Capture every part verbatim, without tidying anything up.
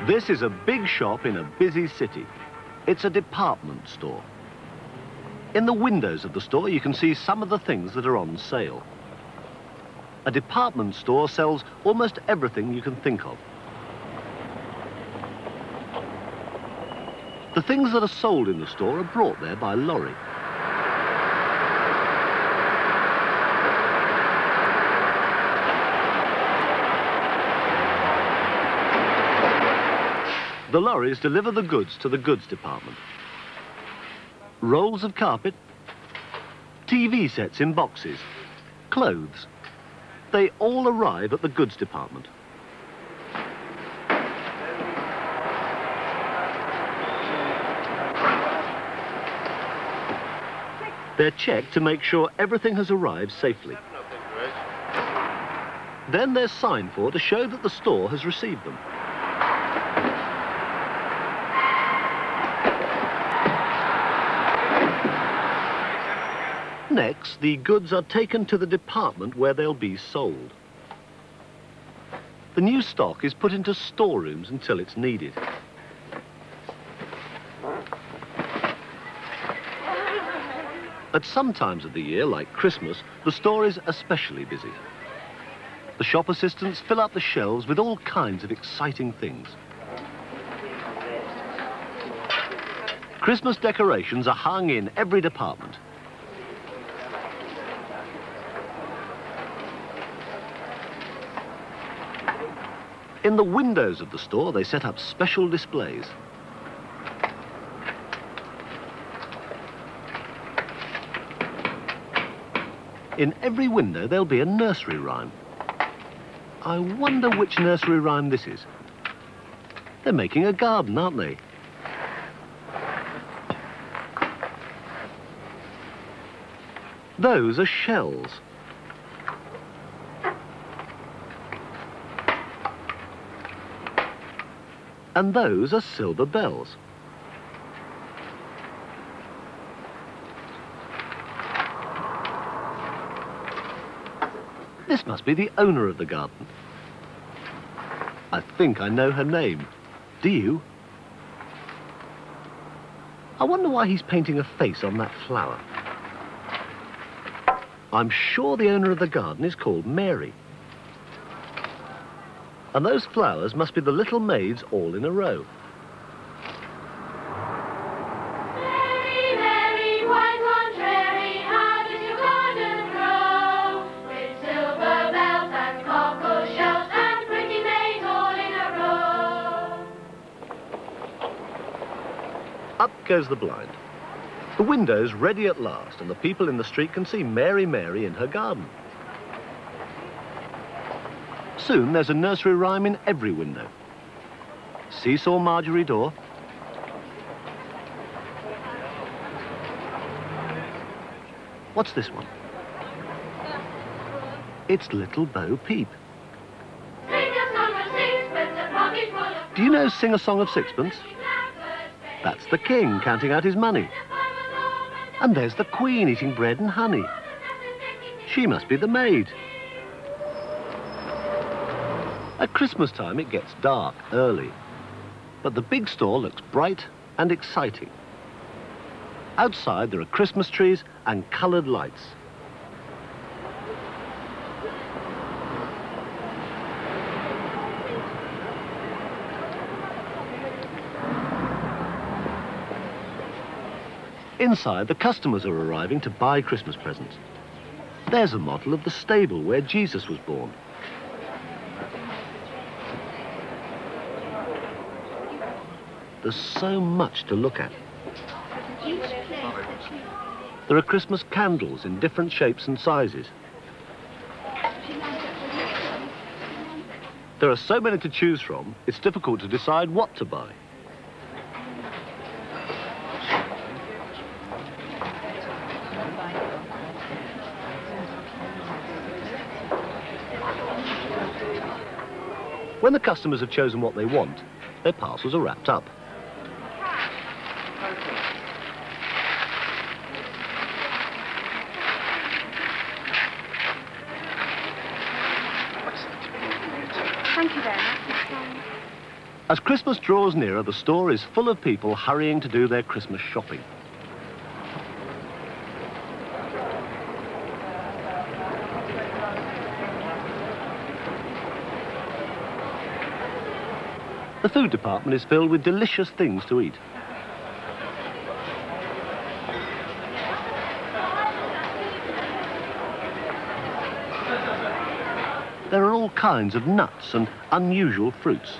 This is a big shop in a busy city. It's a department store. In the windows of the store, you can see some of the things that are on sale. A department store sells almost everything you can think of. The things that are sold in the store are brought there by lorry. The lorries deliver the goods to the goods department. Rolls of carpet, T V sets in boxes, clothes. They all arrive at the goods department. They're checked to make sure everything has arrived safely. Then they're signed for to show that the store has received them. Next, the goods are taken to the department where they'll be sold. The new stock is put into storerooms until it's needed. At some times of the year, like Christmas, the store is especially busy. The shop assistants fill up the shelves with all kinds of exciting things. Christmas decorations are hung in every department. In the windows of the store, they set up special displays. In every window, there'll be a nursery rhyme. I wonder which nursery rhyme this is. They're making a garden, aren't they? Those are shells. And those are silver bells. This must be the owner of the garden. I think I know her name. Do you? I wonder why he's painting a face on that flower. I'm sure the owner of the garden is called Mary. And those flowers must be the little maids all in a row. Mary, Mary, quite contrary, how does your garden grow? With silver bells and cockle shells and pretty maids all in a row. Up goes the blind. The window's ready at last, and the people in the street can see Mary Mary in her garden. Soon there's a nursery rhyme in every window. Seesaw Marjorie door. What's this one? It's Little Bo Peep. Do you know Sing a Song of Sixpence? That's the king counting out his money. And there's the queen eating bread and honey. She must be the maid. At Christmas time, it gets dark early, but the big store looks bright and exciting. Outside, there are Christmas trees and coloured lights. Inside, the customers are arriving to buy Christmas presents. There's a model of the stable where Jesus was born. There's so much to look at. There are Christmas candles in different shapes and sizes. There are so many to choose from, it's difficult to decide what to buy. When the customers have chosen what they want, their parcels are wrapped up. Thank you very much. As Christmas draws nearer, the store is full of people hurrying to do their Christmas shopping. The food department is filled with delicious things to eat. There are all kinds of nuts and unusual fruits.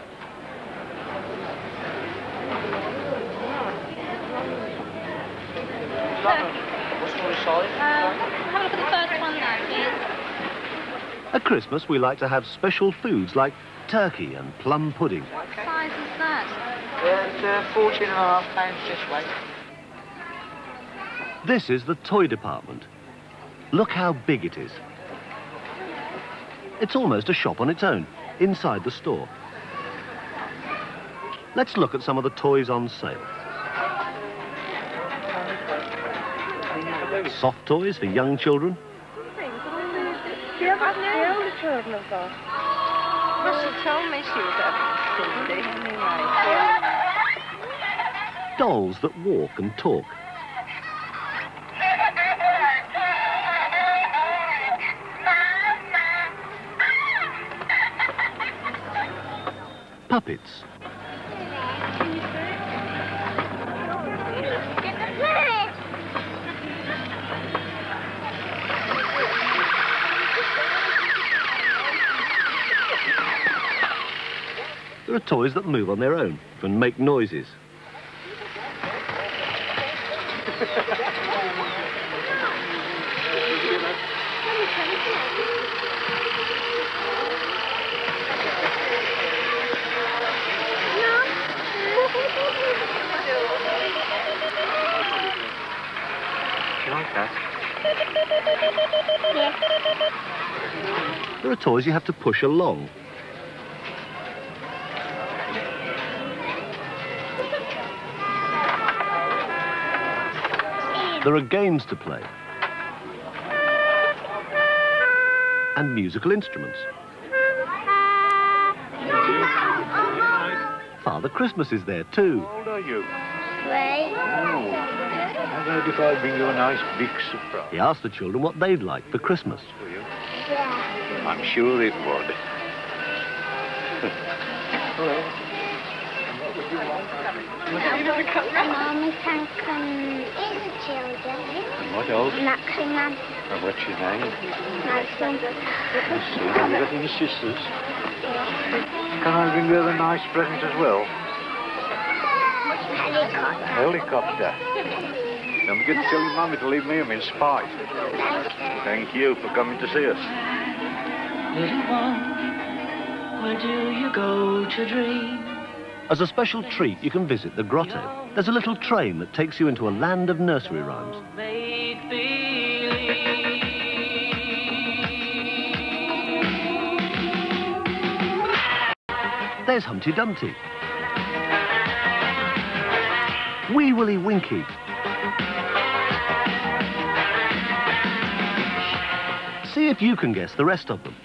At Christmas, we like to have special foods like turkey and plum pudding. What size is that? It's uh, fourteen and a half pounds this way. This is the toy department. Look how big it is. It's almost a shop on its own, inside the store. Let's look at some of the toys on sale. Soft toys for young children. Children have got. Well, she told me she was having Cindy anyway. Dolls that walk and talk. Puppets. There are toys that move on their own and make noises. Do you like that? There are toys you have to push along. There are games to play. And musical instruments. Father Christmas is there too. How old are you? Three. Oh. How about if I bring you a nice big surprise? He asked the children what they'd like for Christmas. For you? Yeah. I'm sure it would. Hello. What would you want? Mummy can come in the children. And what else? Maximum. And what's your name? Maximum. Yes, sir. Have you got any sisters? Can I bring her a nice present as well? Helicopter. Helicopter. Don't forget to tell your mummy to leave me home in spite. Thank you. Thank you for coming to see us. Little one, where do you go to dream? As a special treat, you can visit the grotto. There's a little train that takes you into a land of nursery rhymes. Make believe. There's Humpty Dumpty. Wee Willie Winky. See if you can guess the rest of them.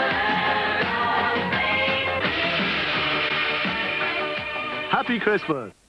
Happy Christmas!